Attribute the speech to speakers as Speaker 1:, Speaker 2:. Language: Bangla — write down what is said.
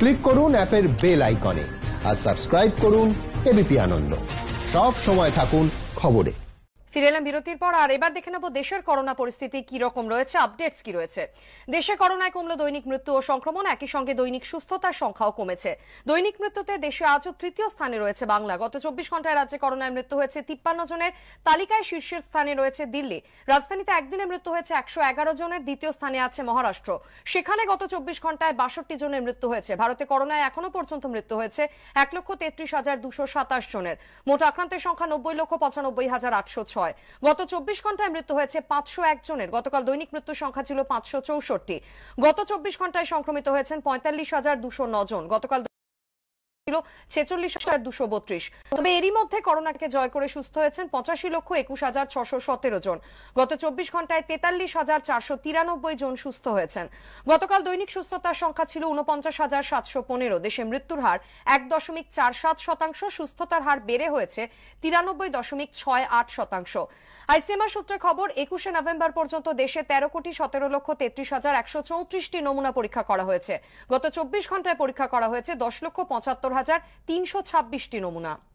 Speaker 1: ক্লিক করুন অ্যাপের বেল আইকনে আর সাবস্ক্রাইব করুন এবিপি আনন্দ। সব সময় থাকুন খবরে।
Speaker 2: ফিরে এলাম বিরতির পর, আর এবার দেখে নেব দেশের করোনা পরিস্থিতি কি রকম রয়েছে, আপডেটস কি রয়েছে। দেশে করোনায় কমলো দৈনিক মৃত্যু ও সংক্রমণ, একই সঙ্গে দৈনিক সুস্থতার সংখ্যাও কমেছে। দৈনিক মৃত্যুতে দেশে আজও তৃতীয় স্থানে রয়েছে বাংলা। গত 24 ঘন্টায় রাজ্যে করোনায় মৃত্যু হয়েছে 53 জনের। তালিকায় শীর্ষের স্থানে রয়েছে দিল্লি। রাজধানীতে একদিনে মৃত্যু হয়েছে 111 জনের। দ্বিতীয় স্থানে আছে মহারাষ্ট্র, সেখানে গত 24 ঘন্টায় 62 জনের মৃত্যু হয়েছে। ভারতে করোনায় এখনো পর্যন্ত মৃত্যু হয়েছে 1,33,227 জনের। মোট আক্রান্তের সংখ্যা 90,95,806। গত 24 ঘন্টায় মৃত্যু হয়েছে 501 জনের। গতকাল দৈনিক মৃত্যুর সংখ্যা ছিল 564। গত 24 ঘন্টায় সংক্রমিত হয়েছেন 45,209 জন। গতকাল ছিল 46,232। তবে এরই মধ্যে করোনাকে জয় করে সুস্থ হয়েছেন 85,21,617 জন। গত 24 ঘন্টায় 43,493 জন সুস্থ হয়েছেন। গতকাল দৈনিক সুস্থতার সংখ্যা ছিল 49,715। দেশে মৃত্যুর হার 1.47%। সুস্থতার হার বেড়ে হয়েছে 93.68%। আইসিএমআর সূত্রে খবর, 21শে নভেম্বর পর্যন্ত দেশে 13,17,33,134টি নমুনা পরীক্ষা করা হয়েছে। গত 24 ঘন্টায় পরীক্ষা করা হয়েছে 10,75,326টি নমুনা।